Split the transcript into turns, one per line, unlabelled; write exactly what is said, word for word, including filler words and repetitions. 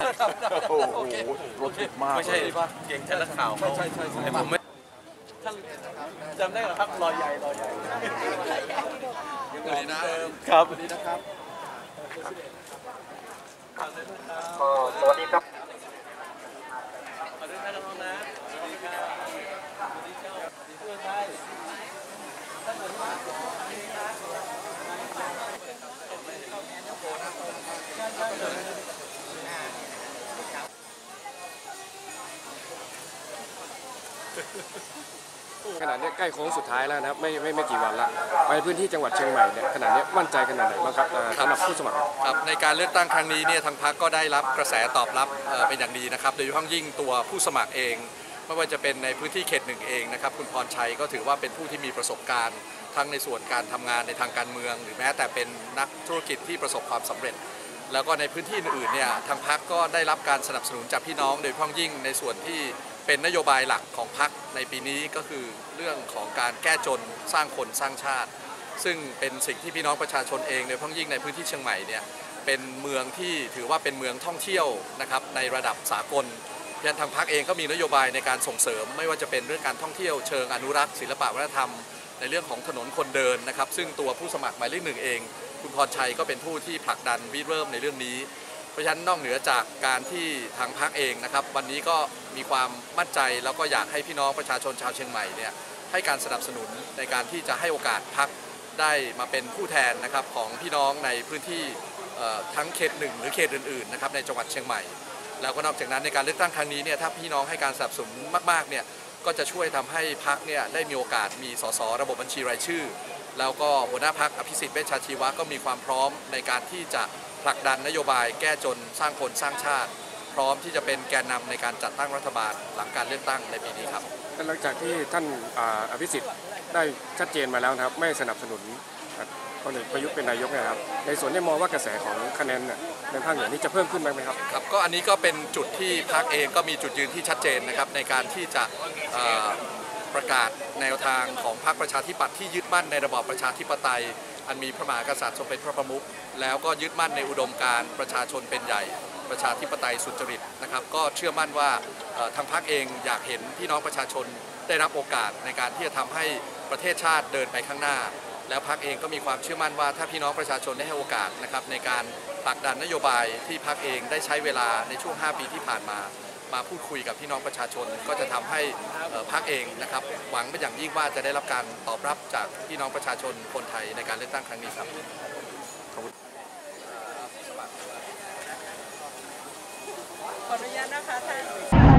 โอ้โหรถติดมาก
ไม่ใช่เก่งท่านนักข่าวเขา
ใช่ใช่ใช่
ผมไม่ท่านจำได้เหรอครับรอยใหญ่รอยใหญ่ยังหล่อเดิมครับสวัสดีนะครับ
สวัสดีครับ
สวัสดีท่านน้องนะสวัสดีครับสวัสดีเจ้าสวัสดีเพื่อนไทยท่านเหมือนมาก
ขณะนี้ใกล้โค้งสุดท้ายแล้วนะครับไม่ไม่ไม่กี่วันละไปพื้นที่จังหวัดเชียงใหม่เนี่ยขณะนี้มั่นใจขนาดไหนบ้างครับสำหรับผู้สมัคร
ครับในการเลือกตั้งครั้งนี้เนี่ยทางพรรคก็ได้รับกระแสตอบรับเป็นอย่างดีนะครับโดยเฉพาะยิ่งตัวผู้สมัครเองไม่ว่าจะเป็นในพื้นที่เขตหนึ่งเองนะครับคุณพรชัยก็ถือว่าเป็นผู้ที่มีประสบการณ์ทั้งในส่วนการทำงานในทางการเมือง หรือแม้แต่เป็นนักธุรกิจที่ประสบความสำเร็จแล้วก็ในพื้นที่อื่นๆเนี่ยทางพรรคก็ได้รับการสนับสนุนจากพี่น้องโดยเฉพาะยิ่งในส่วนที่เป็นนโยบายหลักของพรรคในปีนี้ก็คือเรื่องของการแก้จนสร้างคนสร้างชาติซึ่งเป็นสิ่งที่พี่น้องประชาชนเองโดยเฉพาะยิ่งในพื้นที่เชียงใหม่เนี่ยเป็นเมืองที่ถือว่าเป็นเมืองท่องเที่ยวนะครับในระดับสากลยันทางพรรคเองก็มีนโยบายในการส่งเสริมไม่ว่าจะเป็นเรื่องการท่องเที่ยวเชิงอนุรักษ์ศิลปะวัฒนธรรมในเรื่องของถนนคนเดินนะครับซึ่งตัวผู้สมัครหมายเลขหนึ่งเองคุณพรชัยก็เป็นผู้ที่ผลักดันริเริ่มในเรื่องนี้เพราะฉะนั้นนอกเหนือจากการที่ทางพรรคเองนะครับวันนี้ก็มีความมั่นใจแล้วก็อยากให้พี่น้องประชาชนชาวเชียงใหม่เนี่ยให้การสนับสนุนในการที่จะให้โอกาสพรรคได้มาเป็นผู้แทนนะครับของพี่น้องในพื้นที่ทั้งเขตหนึ่งหรือเขตอื่นๆนะครับในจังหวัดเชียงใหม่แล้วก็นอกจากนั้นในการเลือกตั้งครั้งนี้เนี่ยถ้าพี่น้องให้การสนับสนุนมากๆเนี่ยก็จะช่วยทำให้พรรคเนี่ยได้มีโอกาสมีสสระบบบัญชีรายชื่อแล้วก็หัวหน้าพรรคอภิสิทธิ์เวชชาชีวะก็มีความพร้อมในการที่จะผลักดันนโยบายแก้จนสร้างคนสร้างชาติพร้อมที่จะเป็นแกนนำในการจัดตั้งรัฐบาลหลังการเลือกตั้งในปีนี้ครับ
หลังจากที่ท่านอภิสิทธิ์ได้ชัดเจนมาแล้วนะครับไม่สนับสนุนพลเอกประยุทธ์เป็นนายกนะครับในส่วนนี้มองว่ากระแสของคะแนนในภาคเหนือนี้จะเพิ่มขึ้นไหมครับ
ครับก็อันนี้ก็เป็นจุดที่พรรคเองก็มีจุดยืนที่ชัดเจนนะครับในการที่จะประกาศแนวทางของพรรคประชาธิปัตย์ที่ยึดมั่นในระบอบประชาธิปไตยอันมีพระมหากษัตริย์ทรงเป็นพระประมุขแล้วก็ยึดมั่นในอุดมการณ์ประชาชนเป็นใหญ่ประชาธิปไตยสุจริตนะครับก็เชื่อมั่นว่าทางพรรคเองอยากเห็นพี่น้องประชาชนได้รับโอกาสในการที่จะทำให้ประเทศชาติเดินไปข้างหน้าแล้วพรรคเองก็มีความเชื่อมั่นว่าถ้าพี่น้องประชาชนได้ให้โอกาสนะครับในการผลักดันนโยบายที่พรรคเองได้ใช้เวลาในช่วงห้าปีที่ผ่านมามาพูดคุยกับพี่น้องประชาชนก็จะทำให้พรรคเองนะครับหวังเป็นอย่างยิ่งว่าจะได้รับการตอบรับจากพี่น้องประชาชนคนไทยในการเลือกตั้งครั้งนี้ครับ
ขออนุญาตนะคะท่าน